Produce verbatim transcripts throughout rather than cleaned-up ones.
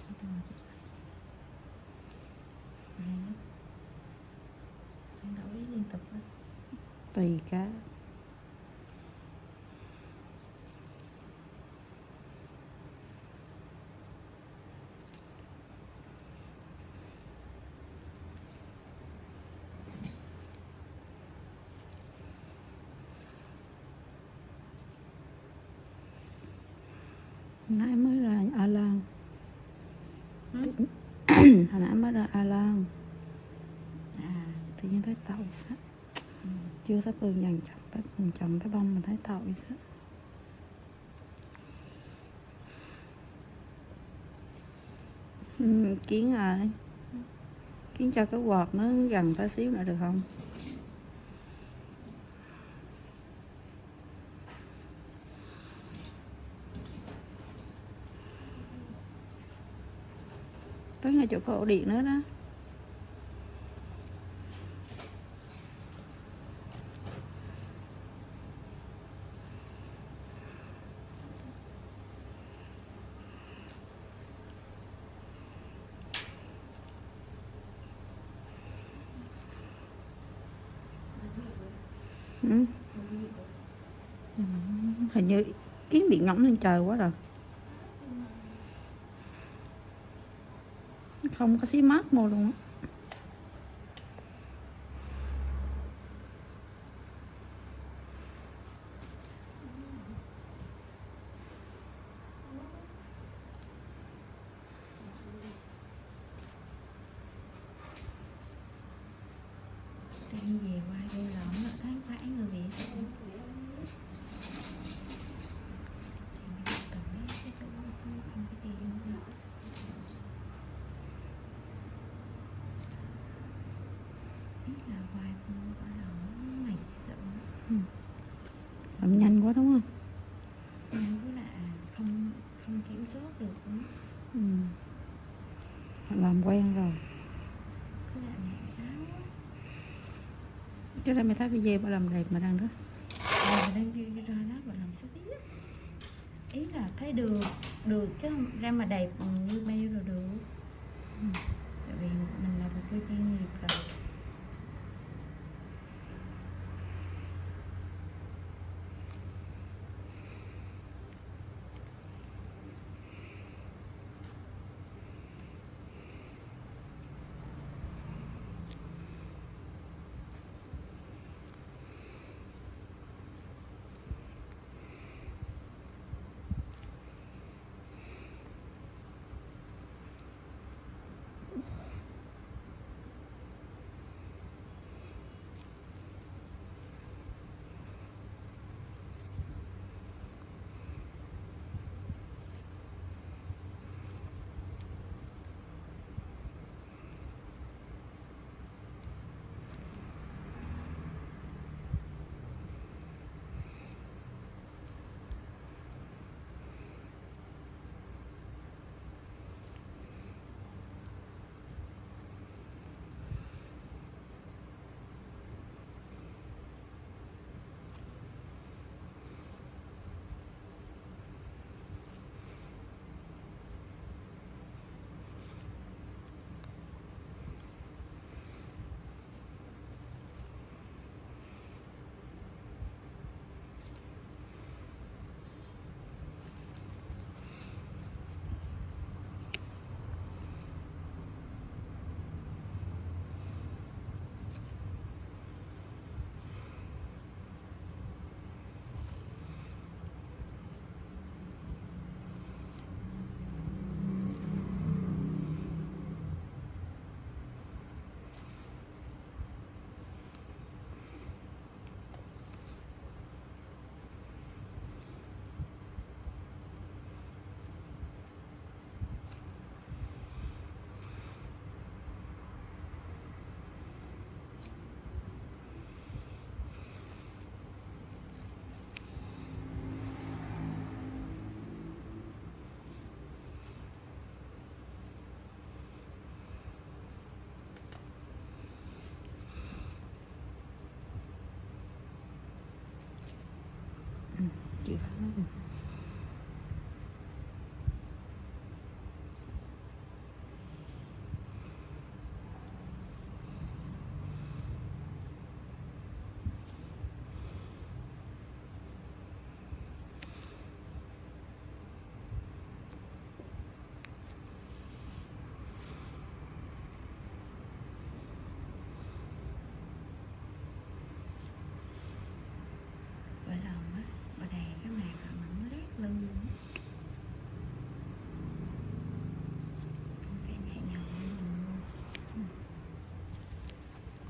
sắp rồi chị hay lắm, đổi liên tục đó. Tùy cá. Nãy mới ra A Lan. Ừ. Hồi nãy mới ra A Lan. À Tự nhiên thấy tàu sao. ừ. Chưa thấy bừng dần chậm cái bừng chậm cái bông mình thấy tàu sao. Ừ, Kiến ơi, Kiến cho cái quạt nó gần tới xíu nữa được không? Tới ngay chỗ có ổ điện nữa đó. Ừ. Hình như Kiến bị ngỗng lên trời quá rồi. Không có xí mát mô luôn á. Tự nhiên về qua đây lõm là tháng phải người bị sao thì mình tự biết cái chỗ không không cái gì luôn. Biết là hoài cũng gọi là mày sợ Ừ. Làm nhanh quá đúng không? nhưng với lại không không kiểm soát được nữa. Ừ. Làm quen rồi. Với lại mẹ xáo á. Chứ ra mày thấy video bà làm đẹp mà đang đó. Mà đang đi ra đó và làm sao biết, ý là thấy được được chứ không ra mà đẹp như bao rồi được. Ừ. Tại vì mình là một cái chuyên nghiệp rồi. Chị phải nói được.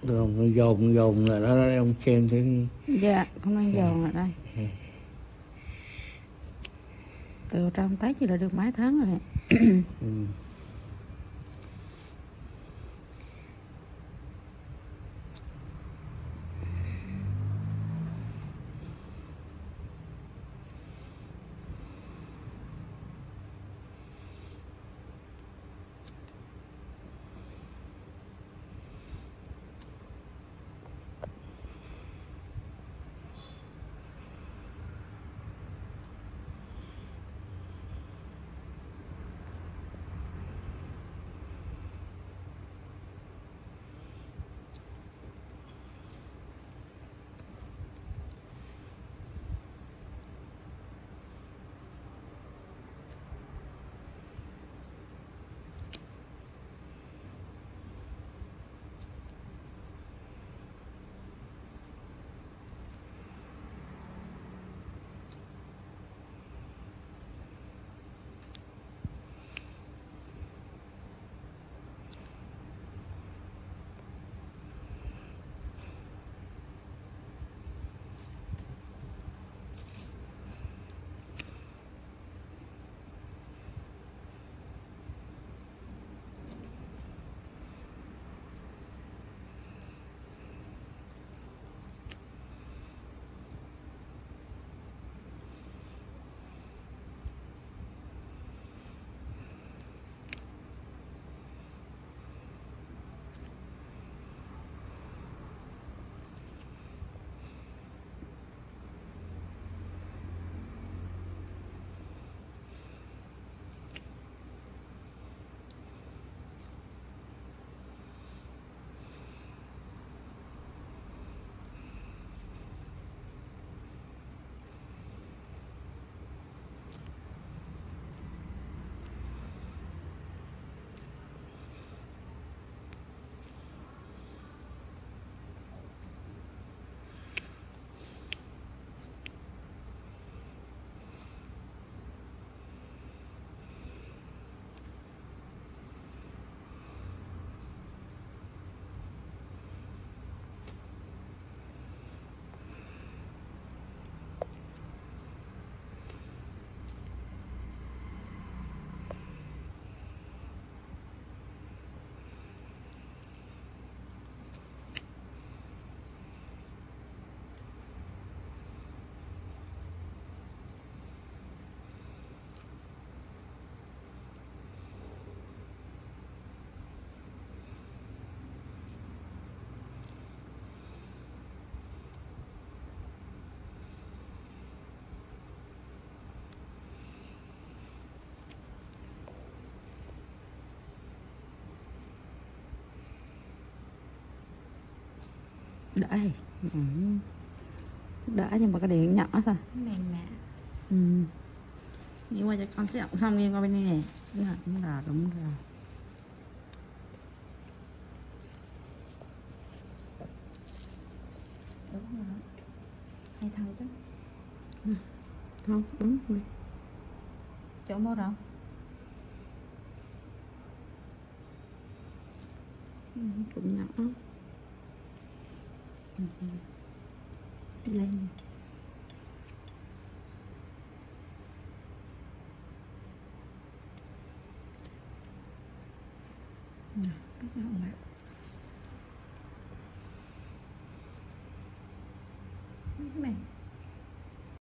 Rồi nó dồn dồn là đó, đó ông xem thử. Dạ không nên dồn ở đây. Từ trong tết chỉ là được mấy tháng rồi. Ừ. Đã thì ừ. Đã nhưng mà cái điện nhỏ thôi. Mềm mại. Ừ. Nhưng mà cho con sẽ không nghiêng qua bên này này. Đúng rồi, đúng rồi, đúng rồi. Đúng rồi. Hay thâu chứ. Ừ. Không, đúng rồi. Chỗ màu đâu? Ừ, cũng nhỏ. Ừ. Đi lên. Nè, rất là ổn. Mềm.